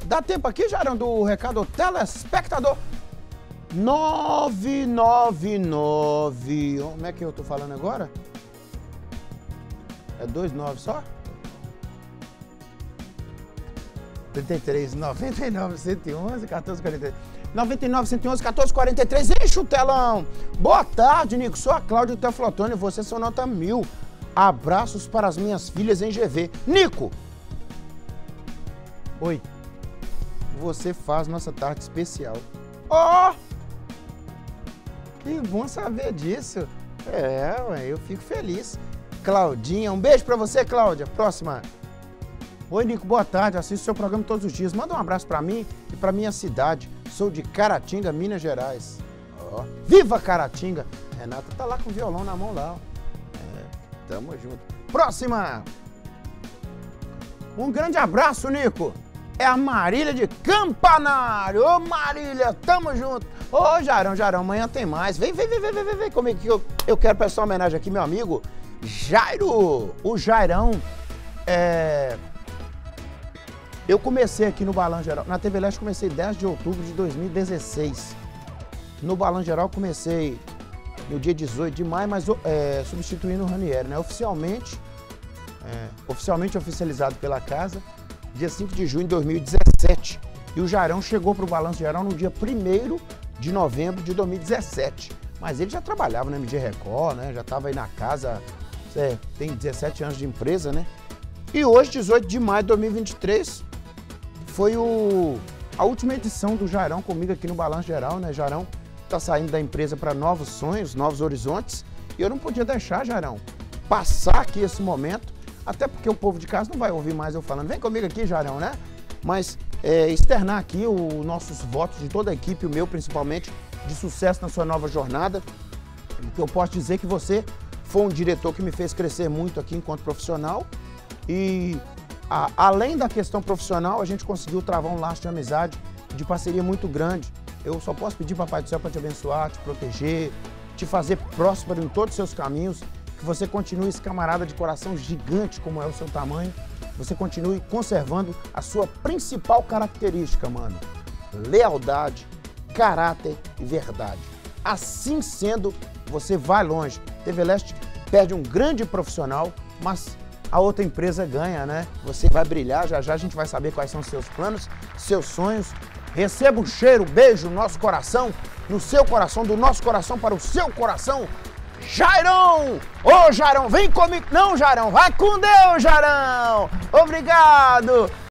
Dá tempo aqui, Jairão, do recado telespectador? 999. Como é que eu tô falando agora? É 29 só? 33, 99, 111, 1443. 99, 111, 1443. Enche o telão. Boa tarde, Nico. Sou a Cláudia Teoflotone. Você são nota 1000. Abraços para as minhas filhas em GV. Nico! Oi. Você faz nossa tarde especial. Ó! Oh! Que bom saber disso. Ué, eu fico feliz. Claudinha, um beijo pra você, Cláudia. Próxima. Oi, Nico, boa tarde. Assisto seu programa todos os dias. Manda um abraço pra mim e pra minha cidade. Sou de Caratinga, Minas Gerais. Ó, viva Caratinga! Renata tá lá com o violão na mão lá. Tamo junto. Próxima! Um grande abraço, Nico. É a Marília de Campanário. Ô, Marília, tamo junto. Ô, Jairão, amanhã tem mais. Vem comigo que eu quero prestar uma homenagem aqui, meu amigo Jairo. O Jairão, eu comecei aqui no Balanço Geral. Na TV Leste comecei 10 de outubro de 2016. No Balanço Geral comecei no dia 18 de maio, mas substituindo o Ranieri, né? Oficialmente oficializado pela casa, dia 5 de junho de 2017. E o Jairão chegou para o Balanço Geral no dia 1º de novembro de 2017. Mas ele já trabalhava na MG Record, né? Já estava aí na casa, tem 17 anos de empresa, né? E hoje, 18 de maio de 2023, foi a última edição do Jairão comigo aqui no Balanço Geral, né? Jairão tá saindo da empresa para novos sonhos, novos horizontes. E eu não podia deixar, Jairão, passar aqui esse momento, até porque o povo de casa não vai ouvir mais eu falando. Vem comigo aqui, Jairão, né? Mas externar aqui os nossos votos de toda a equipe, o meu principalmente, de sucesso na sua nova jornada. Eu posso dizer que você foi um diretor que me fez crescer muito aqui enquanto profissional. E além da questão profissional, a gente conseguiu travar um laço de amizade, de parceria muito grande. Eu só posso pedir, Papai do Céu, para te abençoar, te proteger, te fazer próspero em todos os seus caminhos, que você continue esse camarada de coração gigante como é o seu tamanho, você continue conservando a sua principal característica, mano. Lealdade, caráter e verdade. Assim sendo, você vai longe. TV Leste perde um grande profissional, mas a outra empresa ganha, né? Você vai brilhar, já a gente vai saber quais são os seus planos, seus sonhos. Receba um cheiro, beijo no nosso coração, no seu coração, do nosso coração para o seu coração. Jairão! Ô, Jairão, vem comigo. Não, Jairão, vai com Deus, Jairão! Obrigado!